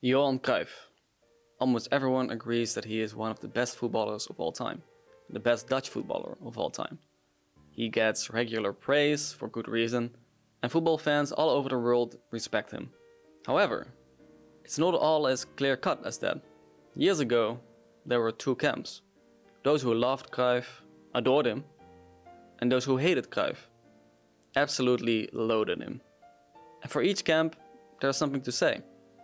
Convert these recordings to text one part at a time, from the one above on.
Johan Cruyff. Almost everyone agrees that he is one of the best footballers of all time, the best Dutch footballer of all time. He gets regular praise for good reason, and football fans all over the world respect him. However, it's not all as clear-cut as that. Years ago, there were two camps. Those who loved Cruyff, adored him, and those who hated Cruyff, absolutely loathed him. And for each camp, there's something to say.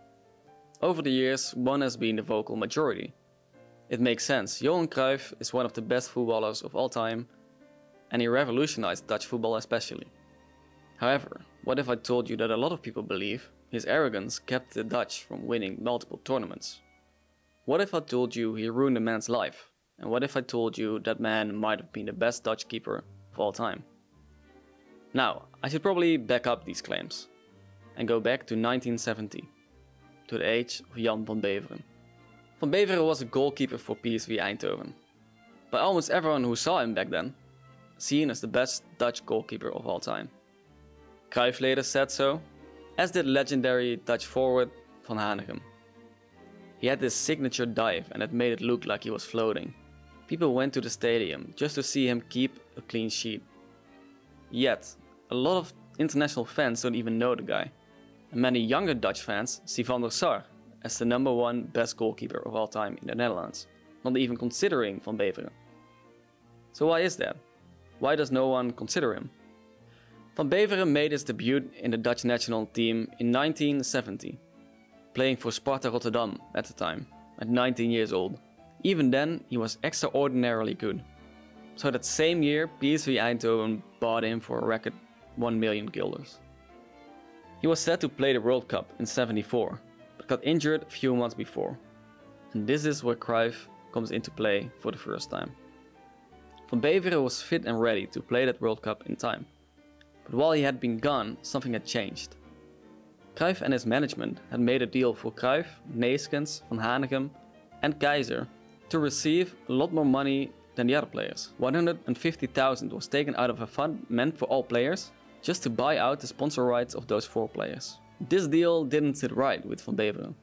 Over the years, one has been the vocal majority. It makes sense. Johan Cruyff is one of the best footballers of all time, and he revolutionized Dutch football especially. However, what if I told you that a lot of people believe his arrogance kept the Dutch from winning multiple tournaments? What if I told you he ruined a man's life? And what if I told you that man might have been the best Dutch keeper of all time? Now, I should probably back up these claims and go back to 1970, to the age of Jan van Beveren. Van Beveren was a goalkeeper for PSV Eindhoven. By almost everyone who saw him back then, seen as the best Dutch goalkeeper of all time. Cruyff later said so, as did legendary Dutch forward Van Hanegem. He had this signature dive and it made it look like he was floating. People went to the stadium just to see him keep a clean sheet. Yet, a lot of international fans don't even know the guy. And many younger Dutch fans see Van der Sar as the #1 best goalkeeper of all time in the Netherlands, not even considering Van Beveren. So why is that? Why does no one consider him? Van Beveren made his debut in the Dutch national team in 1970, playing for Sparta Rotterdam at the time, at 19 years old. Even then, he was extraordinarily good. So that same year, PSV Eindhoven bought him for a record 1 million guilders. He was set to play the World Cup in '74, but got injured a few months before. And this is where Cruyff comes into play for the first time. Van Beveren was fit and ready to play that World Cup in time. But while he had been gone, something had changed. Cruyff and his management had made a deal for Cruyff, Neeskens, Van Hanegem and Keizer to receive a lot more money than the other players. 150,000 was taken out of a fund meant for all players, just to buy out the sponsor rights of those 4 players. This deal didn't sit right with Van Beveren.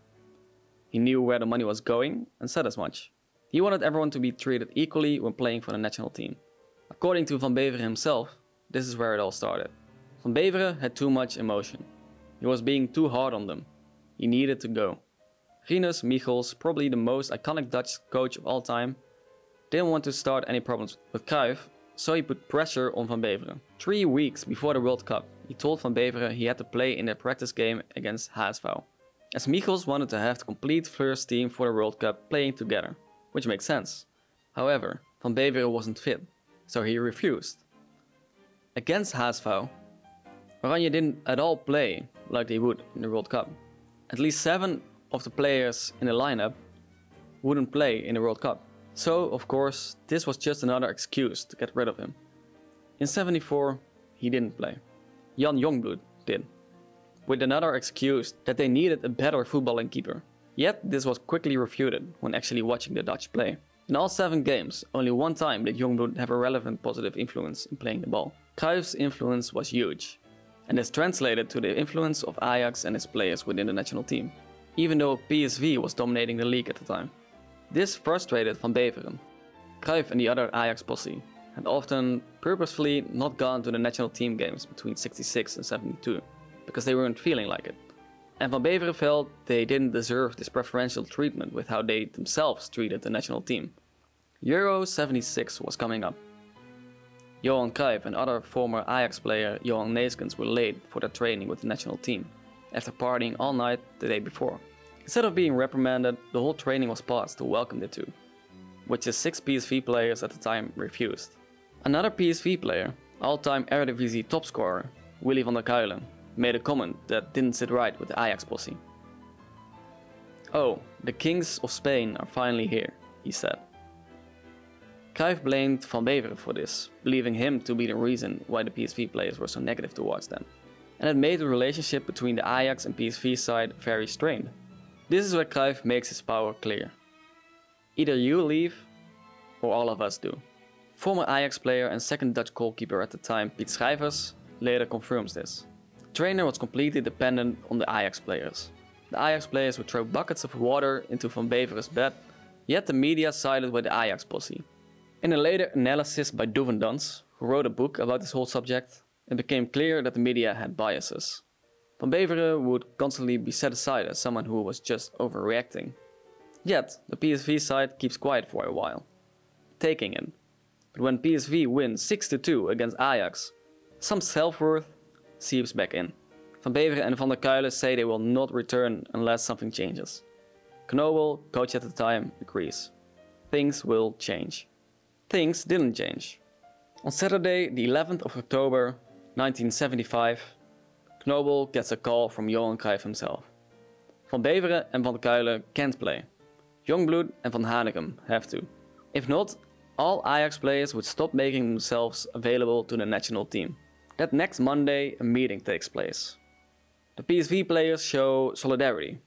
He knew where the money was going and said as much. He wanted everyone to be treated equally when playing for the national team. According to Van Beveren himself, this is where it all started. Van Beveren had too much emotion. He was being too hard on them. He needed to go. Rinus Michels, probably the most iconic Dutch coach of all time, didn't want to start any problems with Cruyff, so he put pressure on Van Beveren. 3 weeks before the World Cup, he told Van Beveren he had to play in their practice game against HSV, as Michels wanted to have the complete first team for the World Cup playing together, which makes sense. However, Van Beveren wasn't fit, so he refused. Against HSV, Oranje didn't at all play like they would in the World Cup. At least 7 of the players in the lineup wouldn't play in the World Cup. So, of course, this was just another excuse to get rid of him. In '74, he didn't play. Jan Jongbloed did, with another excuse that they needed a better footballing keeper. Yet this was quickly refuted when actually watching the Dutch play. In all 7 games, only one time did Jongbloed have a relevant positive influence in playing the ball. Cruyff's influence was huge, and this translated to the influence of Ajax and his players within the national team, even though PSV was dominating the league at the time. This frustrated Van Beveren. Cruyff and the other Ajax posse had often purposefully not gone to the national team games between '66 and '72, because they weren't feeling like it. And Van Beveren felt they didn't deserve this preferential treatment with how they themselves treated the national team. Euro '76 was coming up. Johan Cruyff and other former Ajax player Johan Neeskens were late for their training with the national team, after partying all night the day before. Instead of being reprimanded, the whole training was paused to welcome the two, which the 6 PSV players at the time refused. Another PSV player, all-time Eredivisie topscorer Willy van der Kuilen, made a comment that didn't sit right with the Ajax posse. "Oh, the kings of Spain are finally here," he said. Cruyff blamed Van Beveren for this, believing him to be the reason why the PSV players were so negative towards them. And it made the relationship between the Ajax and PSV side very strained. This is where Cruyff makes his power clear. Either you leave, or all of us do. Former Ajax player and second Dutch goalkeeper at the time, Piet Schrijvers, later confirms this. The trainer was completely dependent on the Ajax players. The Ajax players would throw buckets of water into Van Beveren's bed, yet the media sided with the Ajax posse. In a later analysis by Doevendans, who wrote a book about this whole subject, it became clear that the media had biases. Van Beveren would constantly be set aside as someone who was just overreacting. Yet, the PSV side keeps quiet for a while, taking it. But when PSV wins 6-2 against Ajax, some self-worth seeps back in. Van Beveren and Van der Kuilen say they will not return unless something changes. Knobel, coach at the time, agrees. Things will change. Things didn't change. On Saturday, the 11th of October 1975, Knobel gets a call from Johan Cruyff himself. Van Beveren and Van der Kuilen can't play. Jongbloed and Van Hanegem have to. If not, all Ajax players would stop making themselves available to the national team. That next Monday, a meeting takes place. The PSV players show solidarity.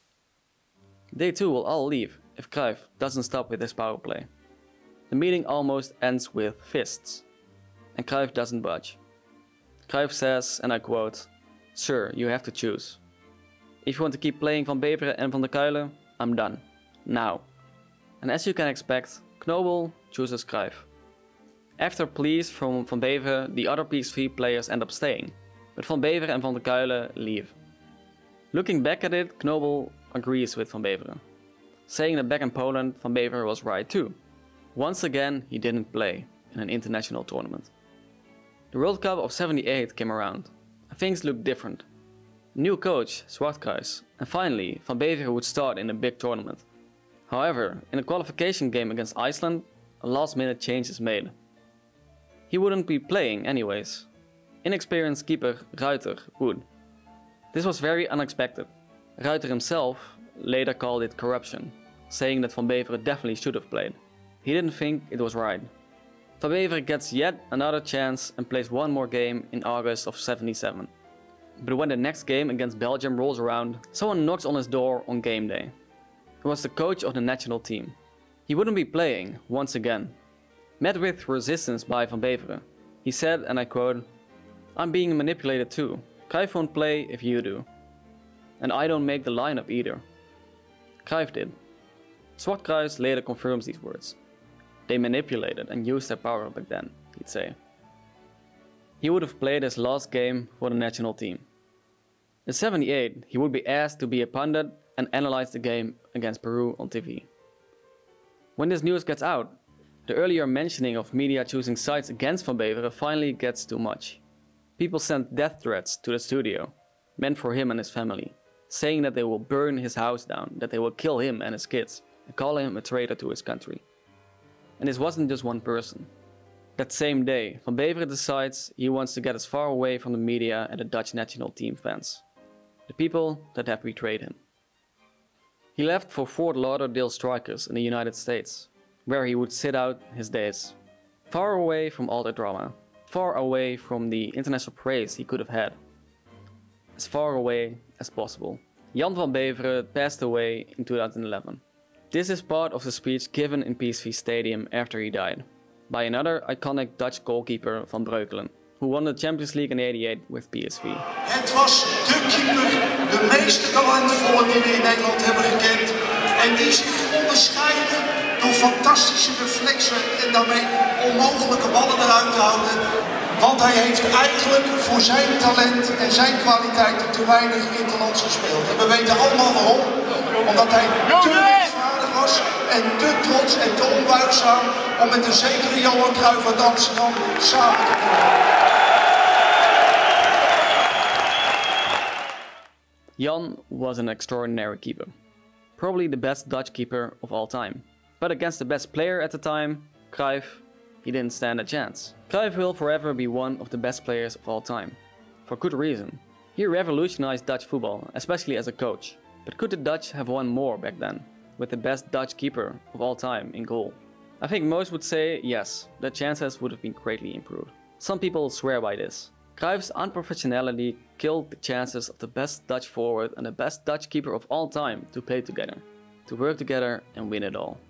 They too will all leave if Cruyff doesn't stop with his power play. The meeting almost ends with fists, and Cruyff doesn't budge. Cruyff says, and I quote, "Sir, you have to choose. If you want to keep playing Van Beveren and Van der Kuilen, I'm done. Now." And as you can expect, Knobel chooses Cruyff. After pleas from Van Beveren, the other PSV players end up staying, but Van Beveren and Van der Kuilen leave. Looking back at it, Knobel agrees with Van Beveren, saying that back in Poland, Van Beveren was right too. Once again, he didn't play in an international tournament. The World Cup of '78 came around, and things looked different. A new coach, Cruijff, and finally, Van Beveren would start in a big tournament. However, in a qualification game against Iceland, a last-minute change is made. He wouldn't be playing anyways. Inexperienced keeper Ruiter would. This was very unexpected. Ruiter himself later called it corruption, saying that Van Beveren definitely should have played. He didn't think it was right. Van Beveren gets yet another chance and plays one more game in August of '77. But when the next game against Belgium rolls around, someone knocks on his door on game day. It was the coach of the national team. He wouldn't be playing, once again. Met with resistance by Van Beveren. He said, and I quote, "I'm being manipulated too. Cruyff won't play if you do. And I don't make the lineup either." Cruyff did. Cruijff later confirms these words. They manipulated and used their power back then, he'd say. He would have played his last game for the national team. In '78, he would be asked to be a pundit and analyze the game against Peru on TV. When this news gets out, the earlier mentioning of media choosing sides against Van Beveren finally gets too much. People sent death threats to the studio, meant for him and his family, saying that they will burn his house down, that they will kill him and his kids, and call him a traitor to his country. And this wasn't just one person. That same day, Van Beveren decides he wants to get as far away from the media and the Dutch national team fans, the people that have betrayed him. He left for Fort Lauderdale Strikers in the United States, where he would sit out his days, far away from all the drama, far away from the international praise he could have had, as far away as possible. Jan van Beveren passed away in 2011. This is part of the speech given in PSV Stadium after he died, by another iconic Dutch goalkeeper Van Breukelen, who won the Champions League in '88 with PSV. Het was de keeper, de meeste talentvolle die we in Nederland hebben gekend en die zich onderscheiden door fantastische reflexen en daarmee onmogelijke ballen eruit te houden. Want hij heeft eigenlijk voor zijn talent en zijn kwaliteiten te weinig interlands gespeeld. En we weten allemaal waarom. Omdat hij te rechtvaardig was en te trots en te onbuigzaam om met een zekere Johan Cruyff uit Amsterdam samen te komen. Jan was an extraordinary keeper. Probably the best Dutch keeper of all time. But against the best player at the time, Cruyff, he didn't stand a chance. Cruyff will forever be one of the best players of all time. For good reason. He revolutionized Dutch football, especially as a coach. But could the Dutch have won more back then, with the best Dutch keeper of all time in goal? I think most would say yes, the chances would have been greatly improved. Some people swear by this. Cruyff's unprofessionality killed the chances of the best Dutch forward and the best Dutch keeper of all time to play together, to work together and win it all.